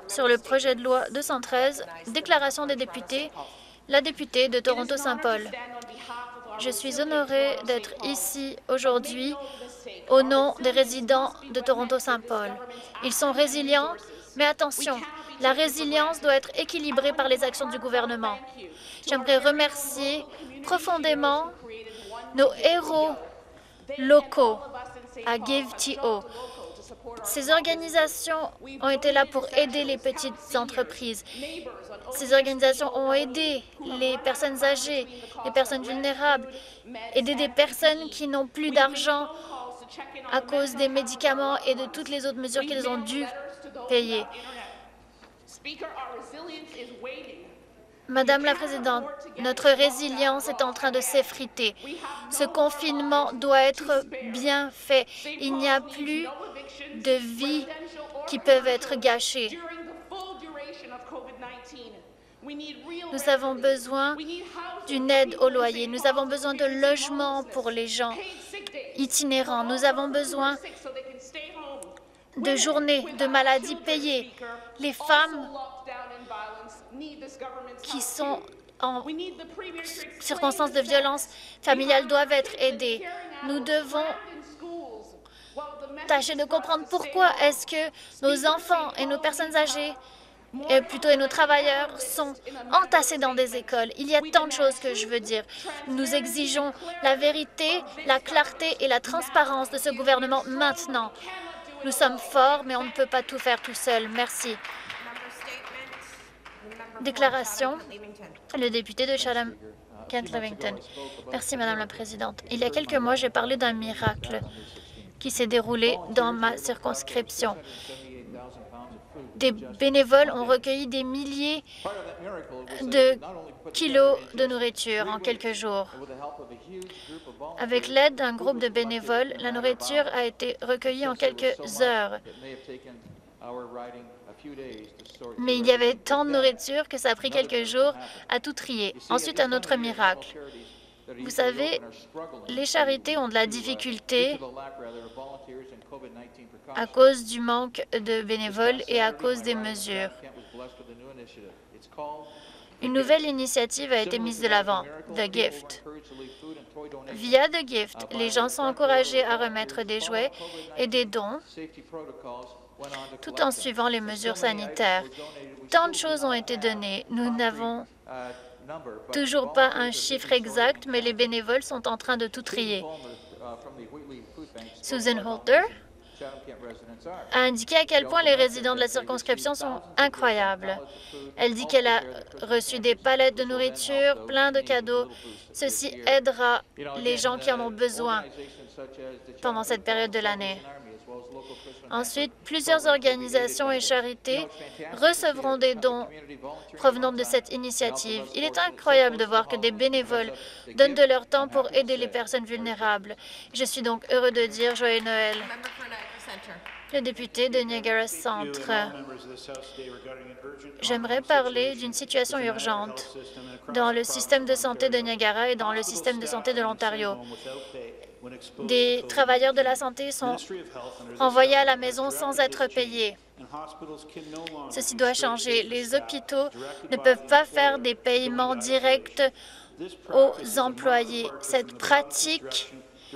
sur le projet de loi 213, déclaration des députés, la députée de Toronto-Saint-Paul. Je suis honorée d'être ici aujourd'hui au nom des résidents de Toronto-Saint-Paul. Ils sont résilients, mais attention, la résilience doit être équilibrée par les actions du gouvernement. J'aimerais remercier profondément nos héros locaux à GiveTO. Ces organisations ont été là pour aider les petites entreprises. Ces organisations ont aidé les personnes âgées, les personnes vulnérables, aider des personnes qui n'ont plus d'argent à cause des médicaments et de toutes les autres mesures qu'ils ont dû payer. Madame la Présidente, notre résilience est en train de s'effriter. Ce confinement doit être bien fait. Il n'y a plus de vies qui peuvent être gâchées. Nous avons besoin d'une aide au loyer. Nous avons besoin de logements pour les gens itinérants. Nous avons besoin de journées de maladie payées. Les femmes qui sont en circonstances de violence familiale doivent être aidées. Nous devons tâcher de comprendre pourquoi est-ce que nos enfants et nos personnes âgées, et nos travailleurs sont entassés dans des écoles. Il y a tant de choses que je veux dire. Nous exigeons la vérité, la clarté et la transparence de ce gouvernement maintenant. Nous sommes forts, mais on ne peut pas tout faire tout seul. Merci. Déclaration, le député de Chatham-Kent-Livington. Merci, Madame la Présidente. Il y a quelques mois, j'ai parlé d'un miracle qui s'est déroulé dans ma circonscription. Des bénévoles ont recueilli des milliers de kilos de nourriture en quelques jours. Avec l'aide d'un groupe de bénévoles, la nourriture a été recueillie en quelques heures. Mais il y avait tant de nourriture que ça a pris quelques jours à tout trier. Ensuite, un autre miracle. Vous savez, les charités ont de la difficulté à cause du manque de bénévoles et à cause des mesures. Une nouvelle initiative a été mise de l'avant, The Gift. Via The Gift, les gens sont encouragés à remettre des jouets et des dons tout en suivant les mesures sanitaires. Tant de choses ont été données. Nous n'avons toujours pas un chiffre exact, mais les bénévoles sont en train de tout trier. Susan Holter a indiqué à quel point les résidents de la circonscription sont incroyables. Elle dit qu'elle a reçu des palettes de nourriture, plein de cadeaux. Ceci aidera les gens qui en ont besoin pendant cette période de l'année. Ensuite, plusieurs organisations et charités recevront des dons provenant de cette initiative. Il est incroyable de voir que des bénévoles donnent de leur temps pour aider les personnes vulnérables. Je suis donc heureux de dire Joyeux Noël. Le député de Niagara Centre. J'aimerais parler d'une situation urgente dans le système de santé de Niagara et dans le système de santé de l'Ontario. Des travailleurs de la santé sont envoyés à la maison sans être payés. Ceci doit changer. Les hôpitaux ne peuvent pas faire des paiements directs aux employés. Cette pratique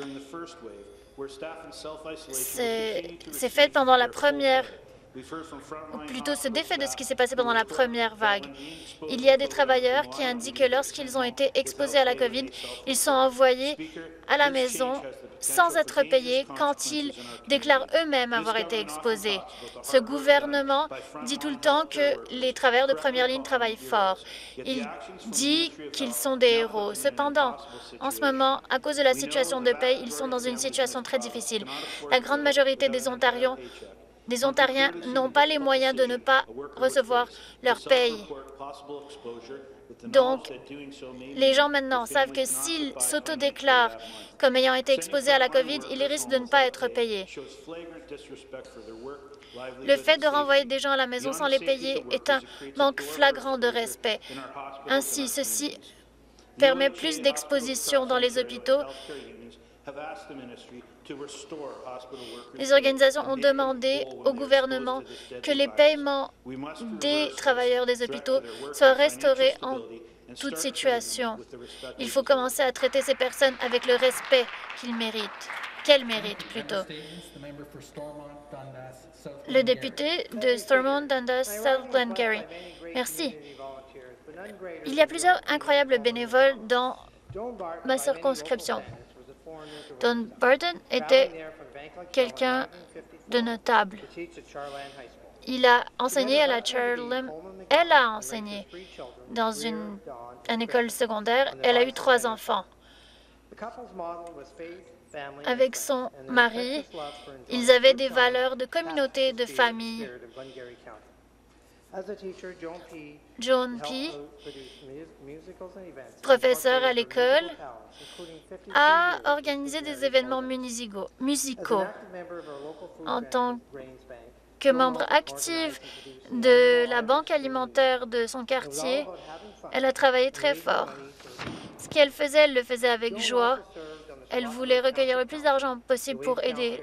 c'est fait pendant la première, ou plutôt ce défait de ce qui s'est passé pendant la première vague. Il y a des travailleurs qui indiquent que lorsqu'ils ont été exposés à la COVID, ils sont envoyés à la maison sans être payés quand ils déclarent eux-mêmes avoir été exposés. Ce gouvernement dit tout le temps que les travailleurs de première ligne travaillent fort. Il dit qu'ils sont des héros. Cependant, en ce moment, à cause de la situation de paie, ils sont dans une situation très difficile. La grande majorité des Ontariens n'ont pas les moyens de ne pas recevoir leur paye. Donc, les gens maintenant savent que s'ils s'autodéclarent comme ayant été exposés à la COVID, ils risquent de ne pas être payés. Le fait de renvoyer des gens à la maison sans les payer est un manque flagrant de respect. Ainsi, ceci permet plus d'exposition dans les hôpitaux Les organisations ont demandé au gouvernement que les paiements des travailleurs des hôpitaux soient restaurés en toute situation. Il faut commencer à traiter ces personnes avec le respect qu'ils méritent, qu'elles méritent plutôt. Le député de Stormont, Dundas, South Glengarry. Merci. Il y a plusieurs incroyables bénévoles dans ma circonscription. Don Barton était quelqu'un de notable. Il a enseigné à la Charlem. Elle a enseigné dans une école secondaire. Elle a eu 3 enfants. Avec son mari, ils avaient des valeurs de communauté, de famille. Joan P., professeur à l'école, a organisé des événements musicaux. En tant que membre active de la banque alimentaire de son quartier, elle a travaillé très fort. Ce qu'elle faisait, elle le faisait avec joie. Elle voulait recueillir le plus d'argent possible pour aider.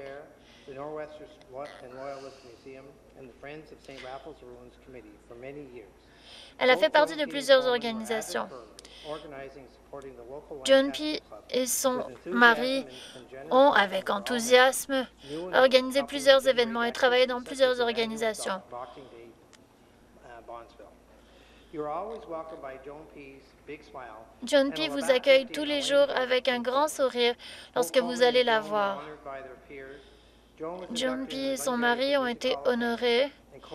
Elle a fait partie de plusieurs organisations. Joan P. et son mari ont, avec enthousiasme, organisé plusieurs événements et travaillé dans plusieurs organisations. Joan P. vous accueille tous les jours avec un grand sourire lorsque vous allez la voir. Joan P. et son mari ont été honorés.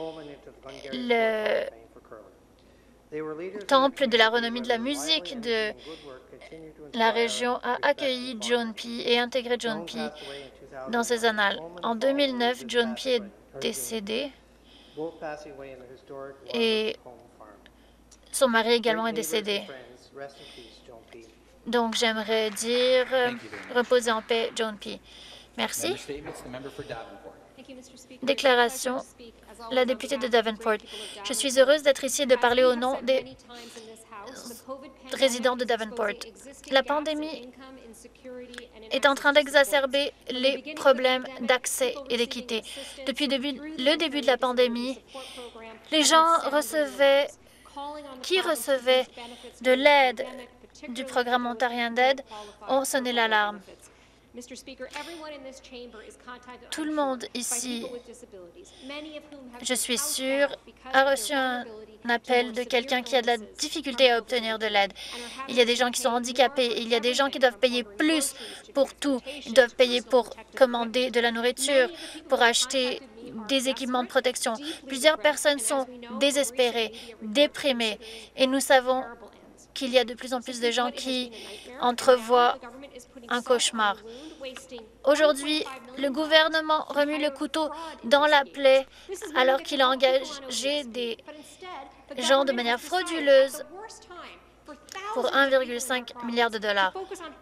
Le Temple de la renommée de la musique de la région a accueilli Joan P. et intégré Joan P. dans ses annales. En 2009, Joan P. est décédé et son mari également est décédé. Donc, j'aimerais dire reposer en paix, Joan P. Merci. Déclaration, la députée de Davenport. Je suis heureuse d'être ici et de parler au nom des résidents de Davenport. La pandémie est en train d'exacerber les problèmes d'accès et d'équité. Depuis le début de la pandémie, les gens qui recevaient de l'aide du programme ontarien d'aide ont sonné l'alarme. Tout le monde ici, je suis sûre, a reçu un appel de quelqu'un qui a de la difficulté à obtenir de l'aide. Il y a des gens qui sont handicapés, il y a des gens qui doivent payer plus pour tout. Ils doivent payer pour commander de la nourriture, pour acheter des équipements de protection. Plusieurs personnes sont désespérées, déprimées, et nous savons qu'il y a de plus en plus de gens qui entrevoient un cauchemar. Aujourd'hui, le gouvernement remue le couteau dans la plaie alors qu'il a engagé des gens de manière frauduleuse pour 1,5 milliard de dollars.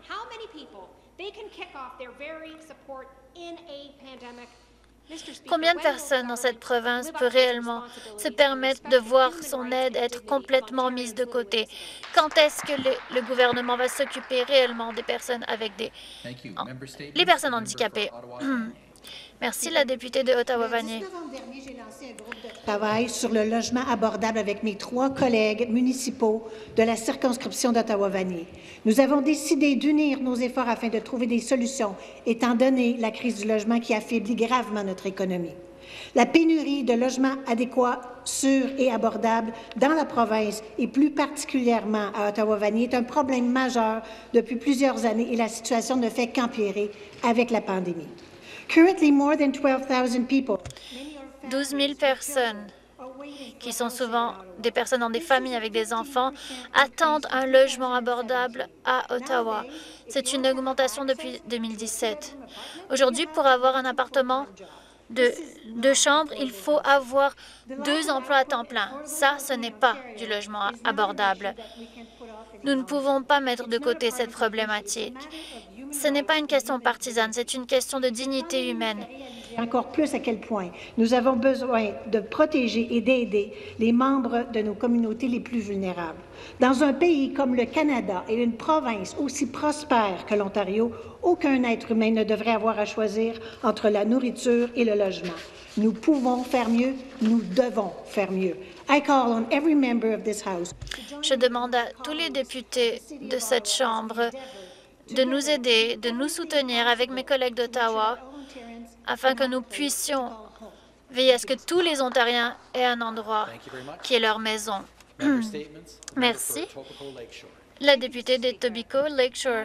Combien de personnes dans cette province peut réellement se permettre de voir son aide être complètement mise de côté? Quand est-ce que le gouvernement va s'occuper réellement des personnes avec les personnes handicapées? Merci, la députée de Ottawa-Vanier. Le 10 novembre dernier, j'ai lancé un groupe de travail sur le logement abordable avec mes 3 collègues municipaux de la circonscription d'Ottawa-Vanier. Nous avons décidé d'unir nos efforts afin de trouver des solutions, étant donné la crise du logement qui affaiblit gravement notre économie. La pénurie de logements adéquats, sûrs et abordables dans la province et plus particulièrement à Ottawa-Vanier est un problème majeur depuis plusieurs années et la situation ne fait qu'empirer avec la pandémie. Currently, more than 12,000 people. 12 000 personnes, qui sont souvent des personnes dans des familles avec des enfants, attendent un logement abordable à Ottawa. C'est une augmentation depuis 2017. Aujourd'hui, pour avoir un appartement de 2 chambres, il faut avoir 2 emplois à temps plein. Ça, ce n'est pas du logement abordable. Nous ne pouvons pas mettre de côté cette problématique. Ce n'est pas une question partisane, c'est une question de dignité humaine. encore plus à quel point nous avons besoin de protéger et d'aider les membres de nos communautés les plus vulnérables. Dans un pays comme le Canada et une province aussi prospère que l'Ontario, aucun être humain ne devrait avoir à choisir entre la nourriture et le logement. Nous pouvons faire mieux, nous devons faire mieux. I call on every member of this House. Je demande à tous les députés de cette Chambre de nous aider, de nous soutenir avec mes collègues d'Ottawa afin que nous puissions veiller à ce que tous les Ontariens aient un endroit qui est leur maison. Merci. La députée d'Etobicoke Lakeshore.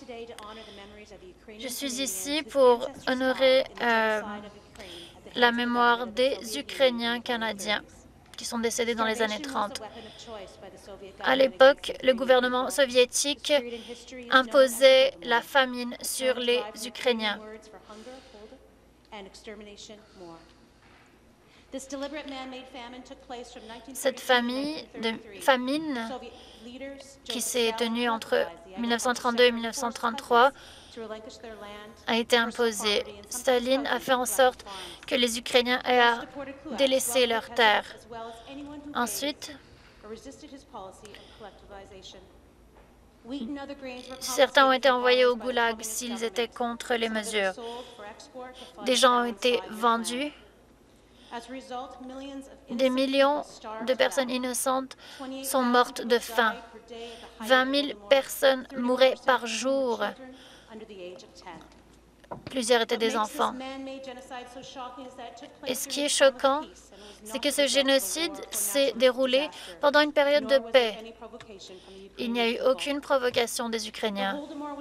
Je suis ici pour honorer la mémoire des Ukrainiens canadiens qui sont décédés dans les années 30. À l'époque, le gouvernement soviétique imposait la famine sur les Ukrainiens. Cette famine qui s'est tenue entre 1932 et 1933 a été imposée. Staline a fait en sorte que les Ukrainiens aient à délaisser leurs terres. Ensuite, certains ont été envoyés au goulag s'ils étaient contre les mesures. Des gens ont été vendus. Des millions de personnes innocentes sont mortes de faim. 20 000 personnes mouraient par jour. Plusieurs étaient des enfants. Et ce qui est choquant, c'est que ce génocide s'est déroulé pendant une période de paix. Il n'y a eu aucune provocation des Ukrainiens.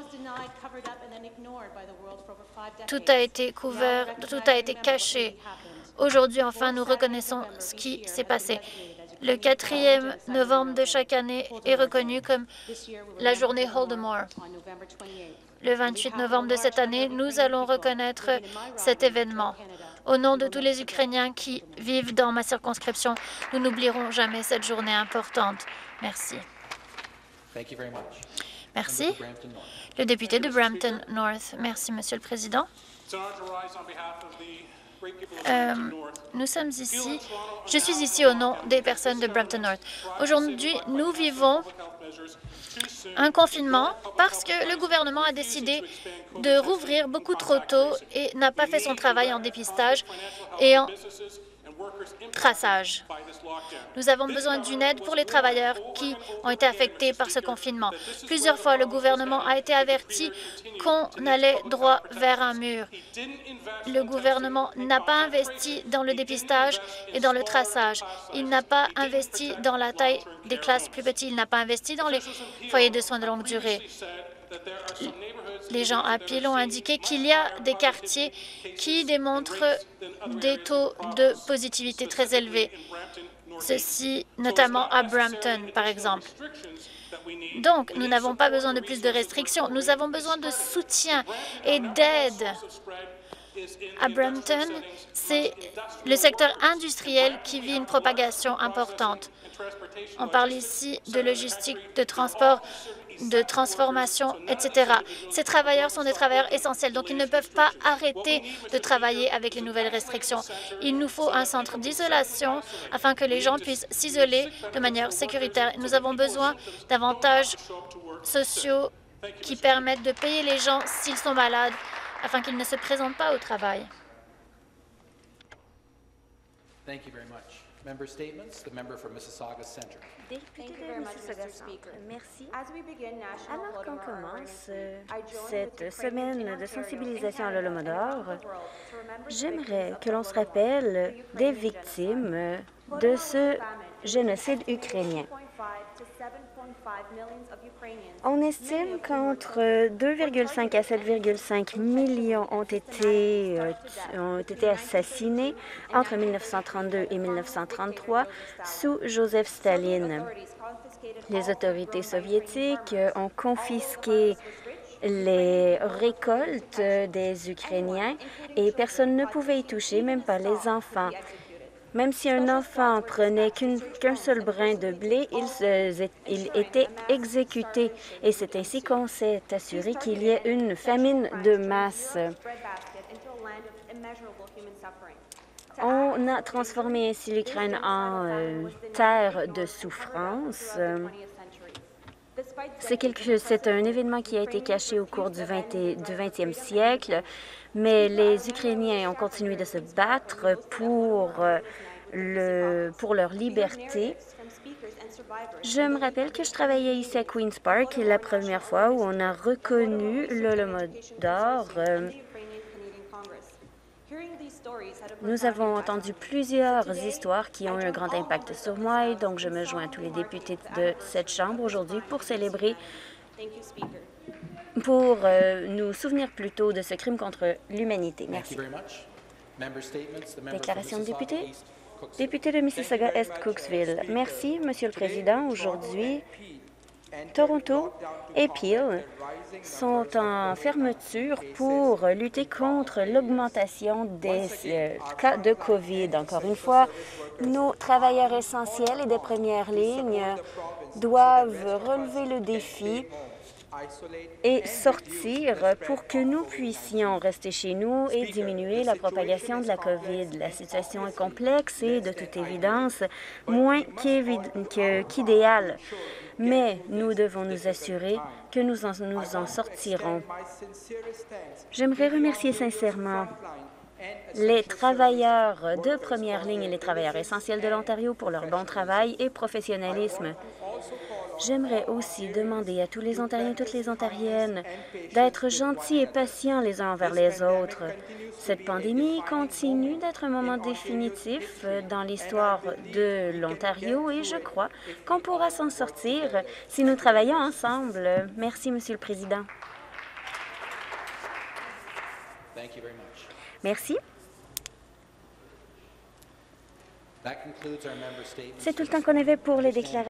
Tout a été couvert, tout a été caché. Aujourd'hui, enfin, nous reconnaissons ce qui s'est passé. Le 4e novembre de chaque année est reconnu comme la journée Holodomor. Le 28 novembre de cette année, nous allons reconnaître cet événement. Au nom de tous les Ukrainiens qui vivent dans ma circonscription, nous n'oublierons jamais cette journée importante. Merci. Merci. Le député de Brampton North. Merci, Monsieur le Président. Nous sommes ici. Je suis ici au nom des personnes de Brampton North. Aujourd'hui, nous vivons un confinement parce que le gouvernement a décidé de rouvrir beaucoup trop tôt et n'a pas fait son travail en dépistage et en traçage. Nous avons besoin d'une aide pour les travailleurs qui ont été affectés par ce confinement. Plusieurs fois, le gouvernement a été averti qu'on allait droit vers un mur. Le gouvernement n'a pas investi dans le dépistage et dans le traçage. Il n'a pas investi dans la taille des classes plus petites. Il n'a pas investi dans les foyers de soins de longue durée. Les gens à Peel ont indiqué qu'il y a des quartiers qui démontrent des taux de positivité très élevés. Ceci notamment à Brampton, par exemple. Donc, nous n'avons pas besoin de plus de restrictions. Nous avons besoin de soutien et d'aide. À Brampton, c'est le secteur industriel qui vit une propagation importante. On parle ici de logistique, de transport, de transformation, etc. Ces travailleurs sont des travailleurs essentiels, donc ils ne peuvent pas arrêter de travailler avec les nouvelles restrictions. Il nous faut un centre d'isolation afin que les gens puissent s'isoler de manière sécuritaire. Nous avons besoin d'avantages sociaux qui permettent de payer les gens s'ils sont malades afin qu'ils ne se présentent pas au travail. Député de Mississauga Centre, merci. Alors qu'on commence cette semaine de sensibilisation à l'Holodomor, j'aimerais que l'on se rappelle des victimes de ce génocide ukrainien. On estime qu'entre 2,5 à 7,5 millions ont été assassinés entre 1932 et 1933 sous Joseph Staline. Les autorités soviétiques ont confisqué les récoltes des Ukrainiens et personne ne pouvait y toucher, même pas les enfants. Même si un enfant prenait qu'un seul brin de blé, il était exécuté. Et c'est ainsi qu'on s'est assuré qu'il y ait une famine de masse. On a transformé ainsi l'Ukraine en terre de souffrance. C'est un événement qui a été caché au cours du 20e siècle, mais les Ukrainiens ont continué de se battre pour leur liberté. Je me rappelle que je travaillais ici à Queen's Park la première fois où on a reconnu l'Holodomor. Nous avons entendu plusieurs histoires qui ont eu un grand impact sur moi et donc je me joins à tous les députés de cette Chambre aujourd'hui pour célébrer, pour nous souvenir plutôt de ce crime contre l'humanité. Merci. Déclaration de député. Député de Mississauga-Est, Merci, Monsieur le Président. Aujourd'hui, Toronto et Peel sont en fermeture pour lutter contre l'augmentation des cas de COVID. Encore une fois, nos travailleurs essentiels et des premières lignes doivent relever le défi et sortir pour que nous puissions rester chez nous et diminuer la propagation de la COVID. La situation est complexe et, de toute évidence, moins qu'idéale. Mais nous devons nous assurer que nous en sortirons. J'aimerais remercier sincèrement les travailleurs de première ligne et les travailleurs essentiels de l'Ontario pour leur bon travail et professionnalisme. J'aimerais aussi demander à tous les Ontariens et toutes les Ontariennes d'être gentils et patients les uns envers les autres. Cette pandémie continue d'être un moment définitif dans l'histoire de l'Ontario et je crois qu'on pourra s'en sortir si nous travaillons ensemble. Merci, Monsieur le Président. Merci. C'est tout le temps qu'on avait pour les déclarations.